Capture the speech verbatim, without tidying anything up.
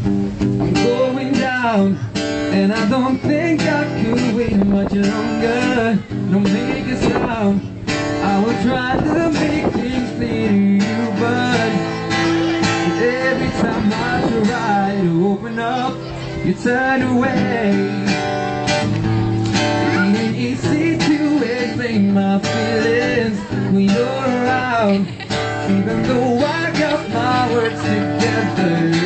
I'm going down, and I don't think I could wait much longer. Don't make a sound. I will try to make things clear to you, but every time I try to open up, you turn away. It ain't easy to explain my feelings when you're around, even though I got my words together.